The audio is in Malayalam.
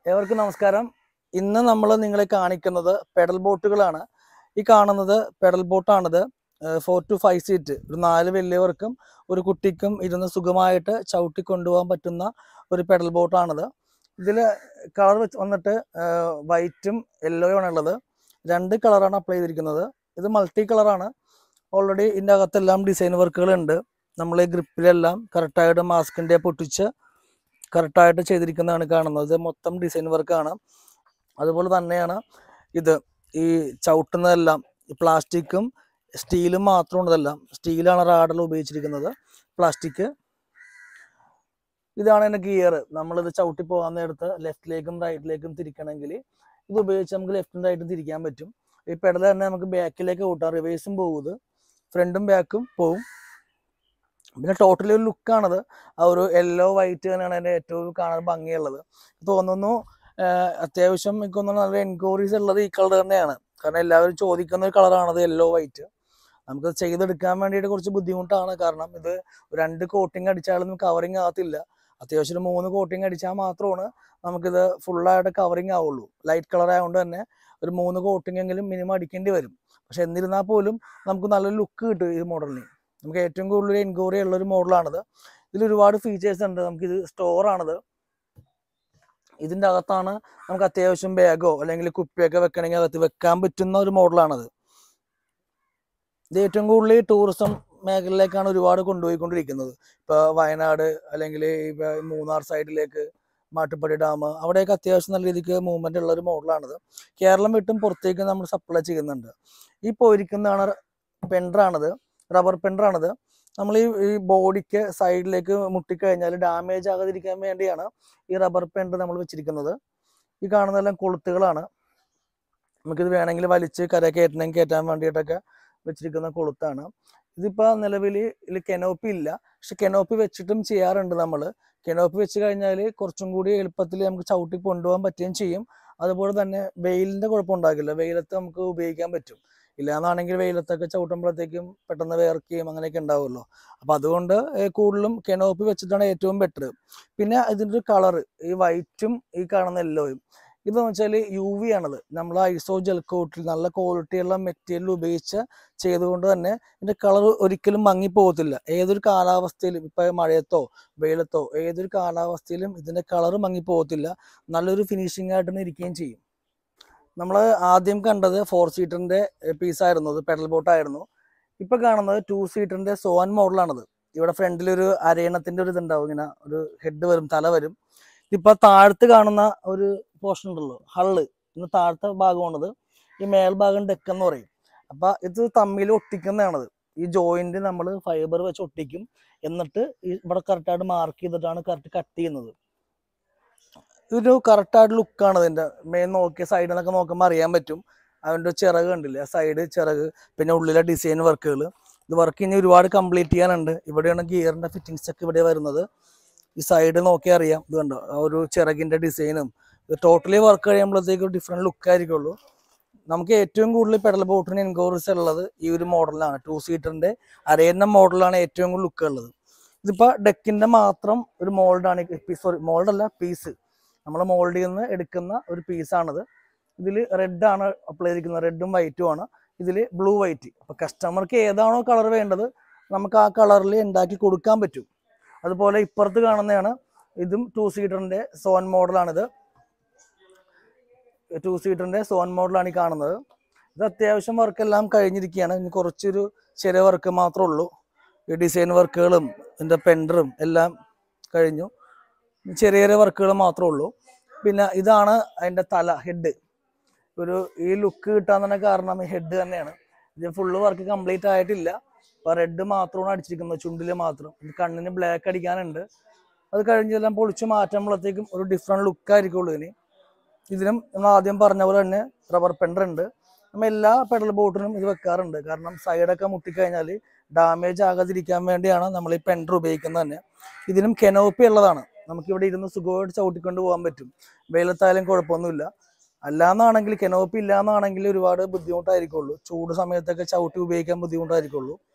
ഏവർക്കും നമസ്കാരം. ഇന്ന് നമ്മൾ നിങ്ങളെ കാണിക്കുന്നത് പെഡൽ ബോട്ടുകളാണ്. ഈ കാണുന്നത് പെഡൽ ബോട്ടാണിത്. 4 to 5 സീറ്റ്, ഒരു 4 വലിയവർക്കും ഒരു കുട്ടിക്കും ഇരുന്ന് സുഖമായിട്ട് ചവിട്ടി കൊണ്ടുപോകാൻ പറ്റുന്ന ഒരു പെഡൽ ബോട്ടാണിത്. ഇതിൽ കളർ വന്നിട്ട് വൈറ്റും യെല്ലോയും ആണ് ഉള്ളത്. 2 കളറാണ് അപ്ലൈ ചെയ്തിരിക്കുന്നത്. ഇത് മൾട്ടി കളറാണ്. ഓൾറെഡി ഇതിൻ്റെ അകത്തെല്ലാം ഡിസൈൻ വർക്കുകളുണ്ട്. നമ്മൾ ഈ ഗ്രിപ്പിലെല്ലാം കറക്റ്റായിട്ട് മാസ്കിൻ്റെ പൊട്ടിച്ച് കറക്റ്റായിട്ട് ചെയ്തിരിക്കുന്നതാണ് കാണുന്നത്. മൊത്തം ഡിസൈൻ വർക്കാണ്. അതുപോലെ തന്നെയാണ് ഇത് ഈ ചവിട്ടുന്നതെല്ലാം പ്ലാസ്റ്റിക്കും സ്റ്റീലും മാത്രമാണ്. ഇതെല്ലാം സ്റ്റീലാണ് റാഡെല്ലാം ഉപയോഗിച്ചിരിക്കുന്നത്. പ്ലാസ്റ്റിക് ഇതാണ് എൻ്റെ ഗിയർ. നമ്മളിത് ചവിട്ടി പോകാൻ നേരത്ത് ലെഫ്റ്റിലേക്കും റൈറ്റിലേക്കും തിരിക്കണമെങ്കിൽ ഇത് ഉപയോഗിച്ച് നമുക്ക് ലെഫ്റ്റും റൈറ്റും തിരിക്കാൻ പറ്റും. ഈ പെഡൽ തന്നെ നമുക്ക് ബാക്കിലേക്ക് കൂട്ടാം. റിവേഴ്സും പോകും, ഫ്രണ്ടും ബാക്കും പോവും. പിന്നെ ടോട്ടലി ഒരു ലുക്കാണത്. ആ ഒരു യെല്ലോ വൈറ്റ് തന്നെയാണ് അതിൻ്റെ ഏറ്റവും കാണാൻ ഭംഗിയുള്ളത്. തോന്നുന്നു അത്യാവശ്യം എനിക്ക് തോന്നുന്നു നല്ല എൻക്വയറീസ് ഉള്ളത് ഈ കളർ തന്നെയാണ്. കാരണം എല്ലാവരും ചോദിക്കുന്ന ഒരു കളറാണത് യെല്ലോ വൈറ്റ്. നമുക്ക് ചെയ്തെടുക്കാൻ വേണ്ടിയിട്ട് കുറച്ച് ബുദ്ധിമുട്ടാണ്. കാരണം ഇത് 2 കോട്ടിങ് അടിച്ചാലൊന്നും കവറിങ് ആകത്തില്ല. അത്യാവശ്യം 3 കോട്ടിങ് അടിച്ചാൽ മാത്രമാണ് നമുക്കിത് ഫുള്ളായിട്ട് കവറിങ് ആവുള്ളൂ. ലൈറ്റ് കളർ ആയതുകൊണ്ട് തന്നെ ഒരു 3 കോട്ടിങ് എങ്കിലും മിനിമം അടിക്കേണ്ടി വരും. പക്ഷെ എന്നിരുന്നാൽ പോലും നമുക്ക് നല്ലൊരു ലുക്ക് കിട്ടും ഈ മോഡലിന്. നമുക്ക് ഏറ്റവും കൂടുതൽ എൻക്വയറി ഉള്ളൊരു മോഡലാണിത്. ഇതിൽ ഒരുപാട് ഫീച്ചേഴ്സ് ഉണ്ട്. നമുക്കിത് സ്റ്റോറാണിത്. ഇതിൻ്റെ അകത്താണ് നമുക്ക് അത്യാവശ്യം ബാഗോ അല്ലെങ്കിൽ കുപ്പിയൊക്കെ വെക്കണമെങ്കിൽ അകത്ത് വെക്കാൻ പറ്റുന്ന ഒരു മോഡലാണിത്. ഇത് ഏറ്റവും കൂടുതൽ ടൂറിസം മേഖലയിലേക്കാണ് ഒരുപാട് കൊണ്ടുപോയിക്കൊണ്ടിരിക്കുന്നത്. ഇപ്പോൾ വയനാട് അല്ലെങ്കിൽ ഇപ്പോൾ മൂന്നാർ സൈഡിലേക്ക് മാട്ടുപ്പടി ഡാം, അവിടെയൊക്കെ അത്യാവശ്യം നല്ല രീതിക്ക് മൂവ്മെൻ്റ് ഉള്ള ഒരു മോഡലാണിത്. കേരളം വിട്ടും പുറത്തേക്ക് നമ്മൾ സപ്ലൈ ചെയ്യുന്നുണ്ട്. ഈ പോയിരിക്കുന്നതാണ് പെൻഡറാണിത്, റബ്ബർ പെൻഡറാണിത്. നമ്മൾ ഈ ബോഡിക്ക് സൈഡിലേക്ക് മുട്ടിക്കഴിഞ്ഞാൽ ഡാമേജ് ആകാതിരിക്കാൻ വേണ്ടിയാണ് ഈ റബ്ബർ പെൻഡർ നമ്മൾ വെച്ചിരിക്കുന്നത്. ഈ കാണുന്നതെല്ലാം കൊളുത്തുകളാണ്. നമുക്കിത് വേണമെങ്കിൽ വലിച്ച് കര കയറ്റണമെങ്കിൽ കയറ്റാൻ വേണ്ടിയിട്ടൊക്കെ വെച്ചിരിക്കുന്ന കൊളുത്താണ്. ഇതിപ്പോൾ നിലവിൽ ഇതിൽ കെനോപ്പി ഇല്ല, പക്ഷെ കെനോപ്പി വെച്ചിട്ടും ചെയ്യാറുണ്ട് നമ്മൾ. കെനോപ്പി വെച്ച് കഴിഞ്ഞാൽ കുറച്ചും കൂടി എളുപ്പത്തിൽ നമുക്ക് ചവിട്ടി കൊണ്ടുപോകാൻ പറ്റുകയും ചെയ്യും. അതുപോലെ തന്നെ വെയിലിൻ്റെ കുഴപ്പമുണ്ടാകില്ല. വെയിലത്ത് നമുക്ക് ഉപയോഗിക്കാൻ പറ്റും. ഇല്ലാന്നാണെങ്കിൽ വെയിലത്തൊക്കെ ചവിട്ടുമ്പോഴത്തേക്കും പെട്ടെന്ന് വേർക്കുകയും അങ്ങനെയൊക്കെ ഉണ്ടാവുമല്ലോ. അപ്പോൾ അതുകൊണ്ട് കൂടുതലും കെനോപ്പി വെച്ചിട്ടാണ് ഏറ്റവും ബെറ്റർ. പിന്നെ ഇതിൻ്റെ ഒരു കളറ് ഈ വൈറ്റും ഈ കാണുന്ന യെല്ലോയും, ഇതെന്ന് വെച്ചാൽ UV ആണത്. നമ്മൾ ഐസോ ജെൽ കോട്ടിൽ നല്ല ക്വാളിറ്റിയുള്ള മെറ്റീരിയൽ ഉപയോഗിച്ച് ചെയ്തുകൊണ്ട് തന്നെ ഇതിൻ്റെ കളർ ഒരിക്കലും മങ്ങിപ്പോകത്തില്ല. ഏതൊരു കാലാവസ്ഥയിലും, ഇപ്പോൾ മഴയത്തോ വെയിലത്തോ ഏതൊരു കാലാവസ്ഥയിലും ഇതിൻ്റെ കളർ മങ്ങിപ്പോകത്തില്ല. നല്ലൊരു ഫിനിഷിംഗ് ആയിട്ട് തന്നെ ഇരിക്കുകയും ചെയ്യും. നമ്മൾ ആദ്യം കണ്ടത് 4 സീറ്ററിൻ്റെ പീസായിരുന്നു, അത് പെഡൽ ബോട്ടായിരുന്നു. ഇപ്പം കാണുന്നത് 2 സീറ്ററിൻ്റെ സോൻ മോഡലാണത്. ഇവിടെ ഫ്രണ്ടിലൊരു അരയണത്തിൻ്റെ ഒരു ഇതുണ്ടാവും, ഇങ്ങനെ ഒരു ഹെഡ് വരും, തല വരും. ഇപ്പം താഴത്ത് കാണുന്ന ഒരു പോർഷൻ ഉണ്ടല്ലോ, ഹള്ള്, ഇന്ന് താഴത്തെ ഭാഗമാണത്. ഈ മേൽഭാഗം ഡെക്കെന്ന് പറയും. അപ്പം ഇത് തമ്മിൽ ഒട്ടിക്കുന്നതാണത്. ഈ ജോയിന്റ് നമ്മൾ ഫൈബർ വെച്ച് ഒട്ടിക്കും. എന്നിട്ട് ഇവിടെ കറക്റ്റായിട്ട് മാർക്ക് ചെയ്തിട്ടാണ് കറക്റ്റ് കട്ട് ചെയ്യുന്നത്. ഇതൊരു കറക്റ്റായിട്ട് ലുക്കാണ് ഇതിൻ്റെ. മെയിൻ നോക്കിയ സൈഡിൽ നിന്നൊക്കെ നോക്കുമ്പോൾ അറിയാൻ പറ്റും. അതിൻ്റെ ചിറക് കണ്ടില്ലേ, ആ സൈഡ് ചിറക്, പിന്നെ ഉള്ളിലെ ഡിസൈൻ വർക്കുകൾ. ഇത് വർക്ക് ഇനി ഒരുപാട് കംപ്ലീറ്റ് ചെയ്യാനുണ്ട്. ഇവിടെയാണ് ഗിയറിൻ്റെ ഫിറ്റിങ്സ് ഒക്കെ ഇവിടെ വരുന്നത്. ഈ സൈഡ് നോക്കിയാൽ അറിയാം. ഇത് കണ്ടോ, ആ ഒരു ചിറകിൻ്റെ ഡിസൈനും. ഇത് ടോട്ടലി വർക്ക് കഴിയുമ്പോഴത്തേക്കും ഡിഫറെൻറ്റ് ലുക്കായിരിക്കുള്ളൂ. നമുക്ക് ഏറ്റവും കൂടുതൽ പെഡൽ ബോട്ടിന് എൻക്വയറീസ് ഉള്ളത് ഈ ഒരു മോഡലാണ്. 2 സീറ്ററിൻ്റെ അരയന്നം മോഡലാണ് ഏറ്റവും കൂടുതൽ ലുക്ക് ഉള്ളത്. ഇതിപ്പോൾ ഡെക്കിൻ്റെ മാത്രം ഒരു മോൾഡാണ്. മോൾഡല്ല, പീസ്. നമ്മൾ മോൾഡിൽ നിന്ന് എടുക്കുന്ന ഒരു പീസാണിത്. ഇതിൽ റെഡാണ് അപ്ലൈ ചെയ്തിരിക്കുന്നത്, റെഡും വൈറ്റും ആണ്. ഇതിൽ ബ്ലൂ വൈറ്റ്. അപ്പോൾ കസ്റ്റമർക്ക് ഏതാണോ കളർ വേണ്ടത് നമുക്ക് ആ കളറിൽ ഉണ്ടാക്കി കൊടുക്കാൻ പറ്റും. അതുപോലെ ഇപ്പുറത്ത് കാണുന്നതാണ്, ഇതും 2 സീറ്ററിൻ്റെ സോൻ മോഡലാണിത്. 2 സീറ്ററിൻ്റെ സോൻ മോഡലാണ് ഈ കാണുന്നത്. ഇത് അത്യാവശ്യം വർക്കെല്ലാം കഴിഞ്ഞിരിക്കുകയാണ്. ഇനി കുറച്ചൊരു ചെറിയ വർക്ക് മാത്രമേ ഉള്ളൂ. ഈ ഡിസൈൻ വർക്കുകളും ഇതിൻ്റെ പെൻഡറും എല്ലാം കഴിഞ്ഞു. ചെറിയ ചെറിയ വർക്കുകൾ മാത്രമേ ഉള്ളൂ. പിന്നെ ഇതാണ് അതിൻ്റെ തല, ഹെഡ്. ഈ ലുക്ക് കിട്ടാൻ തന്നെ കാരണം ഈ ഹെഡ് തന്നെയാണ്. ഇത് ഫുള്ള് വർക്ക് കംപ്ലീറ്റ് ആയിട്ടില്ല. അപ്പോൾ റെഡ് മാത്രമാണ് അടിച്ചിരിക്കുന്നത്, ചുണ്ടിൽ മാത്രം. ഇത് കണ്ണിന് ബ്ലാക്ക് അടിക്കാനുണ്ട്. അത് കഴിഞ്ഞെല്ലാം പൊളിച്ച് മാറ്റുമ്പോഴത്തേക്കും ഒരു ഡിഫറെൻറ്റ് ലുക്കായിരിക്കുള്ളൂ ഇതിനും നമ്മൾ ആദ്യം പറഞ്ഞ പോലെ തന്നെ റബ്ബർ പെൻഡർ ഉണ്ട്. നമ്മൾ എല്ലാ പെഡൽ ബോട്ടിനും ഇത് വെക്കാറുണ്ട്. കാരണം സൈഡൊക്കെ മുട്ടിക്കഴിഞ്ഞാൽ ഡാമേജ് ആകാതിരിക്കാൻ വേണ്ടിയാണ് നമ്മൾ ഈ പെൻഡർ ഉപയോഗിക്കുന്നത് തന്നെ. ഇതിനും കെനോപ്പി ഉള്ളതാണ്. നമുക്കിവിടെ ഇരുന്ന് സുഖമായിട്ട് ചവിട്ടിക്കൊണ്ട് പോകാൻ പറ്റും. വെയിലത്തായാലും കുഴപ്പമൊന്നുമില്ല. അല്ലാന്നാണെങ്കിൽ, കെനോപ്പി ഇല്ലാന്നാണെങ്കിൽ ഒരുപാട് ബുദ്ധിമുട്ടായിരിക്കുള്ളൂ. ചൂട് സമയത്തൊക്കെ ചവിട്ടി ഉപയോഗിക്കാൻ ബുദ്ധിമുട്ടായിരിക്കുള്ളൂ.